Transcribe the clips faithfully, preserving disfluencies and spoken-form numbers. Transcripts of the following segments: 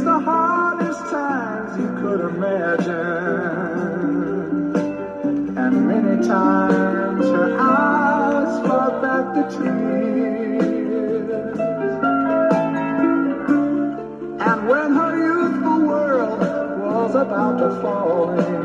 the hardest times you could imagine. And many times her eyes fought back the tears. And when her youthful world was about to fall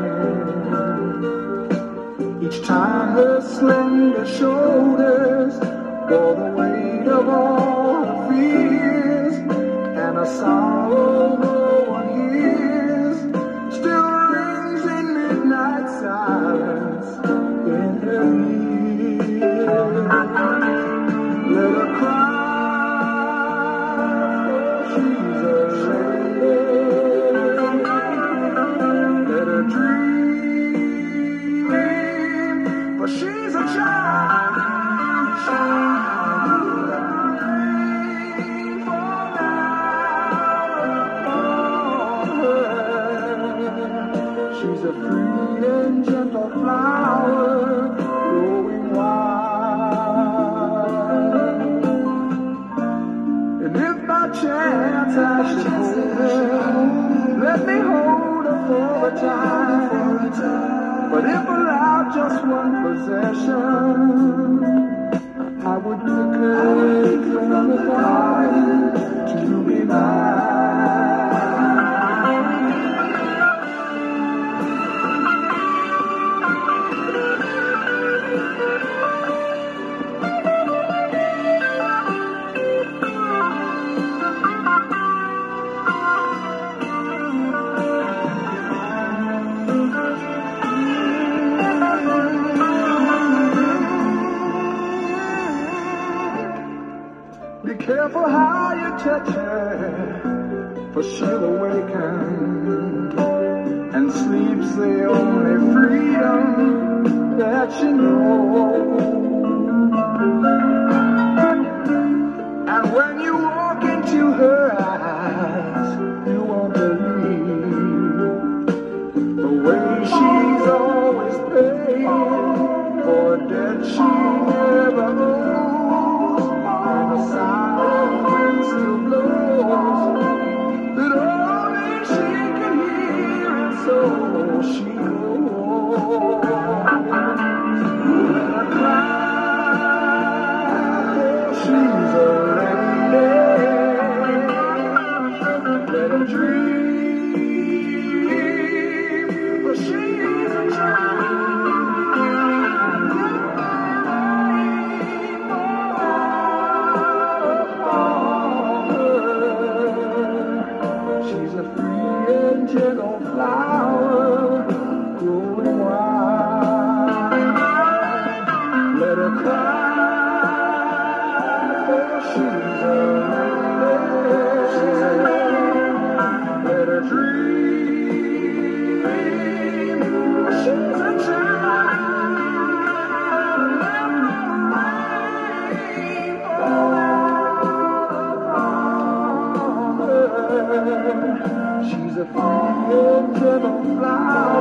in, each time her slender shoulders bore the weight of all her fears, and a sorrow no one hears still rings in midnight silence in her ears. Let her cry, for she's a lady. Let her dream, for she's a child. She's a free and gentle flower growing wild. And if by chance I should hold her, let me hold her for a time. But if allowed just one possession, I would pick her from the garden to be mine. Be careful how you touch her, for she'll awaken, and sleep's the only freedom that she knows. And when you walk into her eyes, you won't believe the way she's always paying for a debt she never owed. And the silent wind still blows that only she can hear, and so she goes. Let her cry, for she's a lady. Let her dream, for she's a child. Gentle flower growing wild. Let her cry, for she's a lady. Let her dream, for she's a child. She's a free and gentle flower.